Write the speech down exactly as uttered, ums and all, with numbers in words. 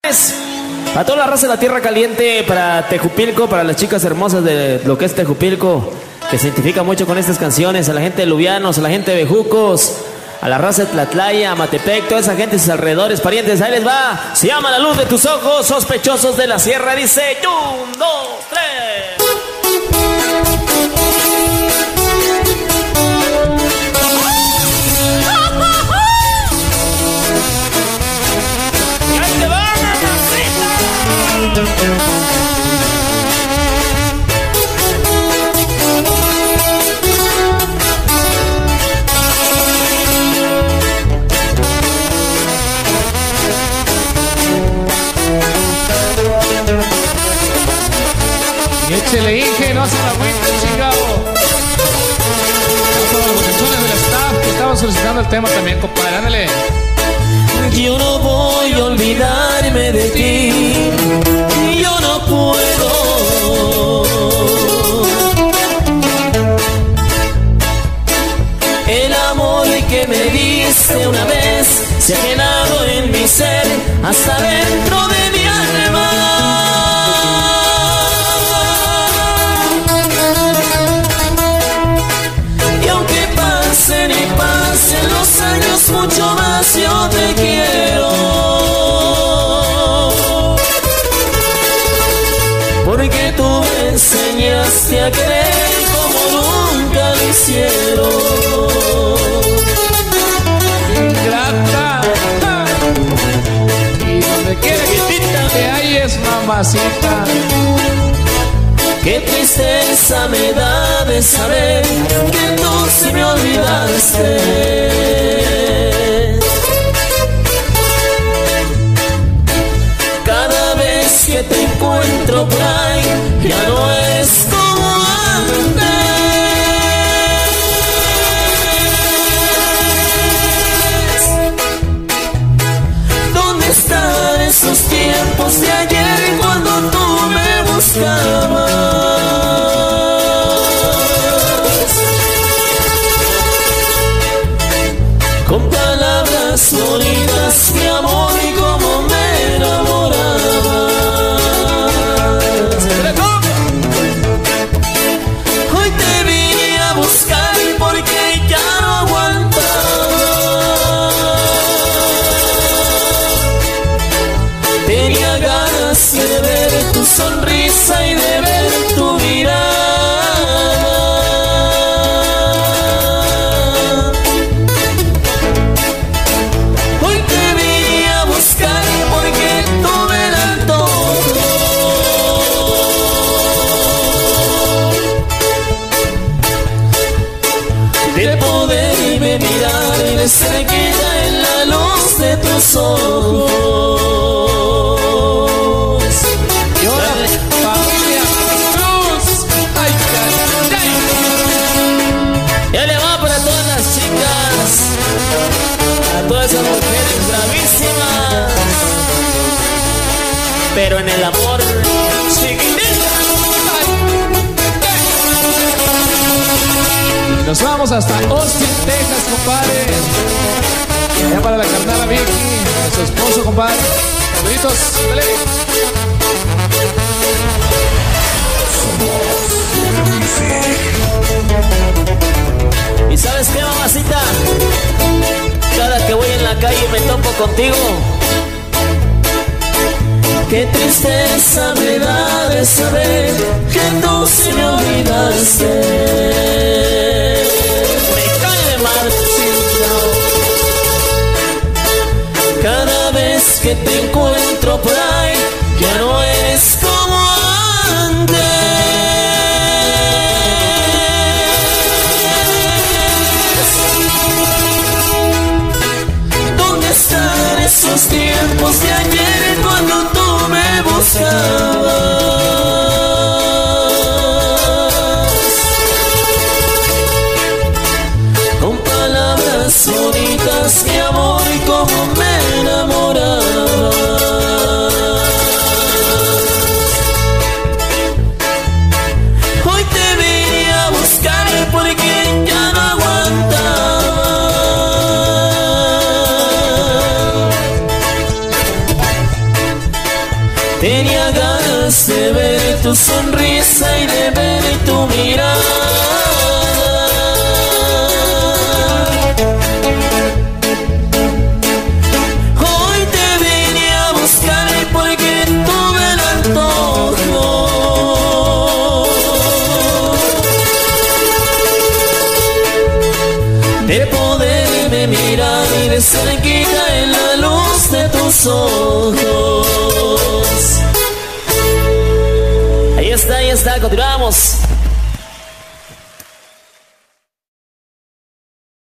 A toda la raza de la Tierra Caliente, para Tejupilco, para las chicas hermosas de lo que es Tejupilco, que se identifica mucho con estas canciones, a la gente de Lubianos, a la gente de Bejucos, a la raza de Tlatlaya, Matepec, toda esa gente, sus alrededores, parientes, ahí les va. Se llama La Luz de Tus Ojos, Sospechosos de la Sierra, dice un, dos, tres. Y échele Inge, no se la agüita, chingado. Vamos a los muchachones del staff que estaban solicitando el tema también, compadre, ándale. Yo no voy a olvidarme de ti, yo no puedo. El amor que me diste una vez se ha quedado en mi ser hasta dentro de mi alma. Y aunque pasen y pasen los años, mucho más yo te quiero. Porque tú me enseñaste a querer como nunca lo hicieron. Ingrata. Y donde quiera que te halles, mamacita. Qué tristeza me da de saber que tú se me olvidaste. Cada vez que te encuentro por ahí, ya no es como antes. ¿Dónde están esos tiempos de ayer cuando tú me buscabas? Con palabras bonitas, mi amor, y como me enamorabas. Hoy te vine a buscar porque ya no aguantaba. Tenía ganas de ver tu sonrisa y de ver tu mirada. De cerquita en la luz de tus ojos. Y ahora, familia Cruz. Ay, ay, ay. Ya le va para todas las chicas, a todas esas mujeres bravísimas, pero en el amor chiquitita. Nos vamos hasta Austin, Texas, compadre. Ya para la carnala Vicky, a su esposo, compadre. Saluditos, dale. ¿Y sabes qué, mamacita? Cada que voy en la calle me topo contigo. Qué tristeza me da de saber que tú sí me olvidaste. Me cae de mal, cada vez que te encuentro por ahí, ya no eres como antes. ¿Dónde están esos tiempos de ayer cuando tú me buscabas? Con palabras bonitas, mi amor, y como me enamoraba. Hoy te vine a buscar porque ya no aguantaba. Tenía ganas de ver tu sonrisa y de ver tu mirada. Hoy te vine a buscar porque tuve el antojo de poderme mirar y de cerquita en la luz de tus ojos. Ahí está, ahí está, continuamos.